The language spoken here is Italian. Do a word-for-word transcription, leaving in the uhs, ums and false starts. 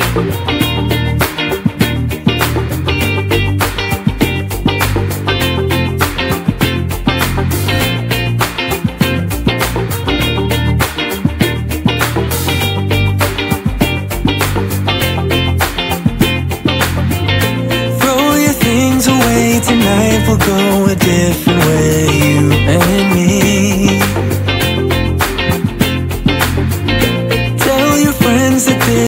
Tonight we'll go a different way, you and me.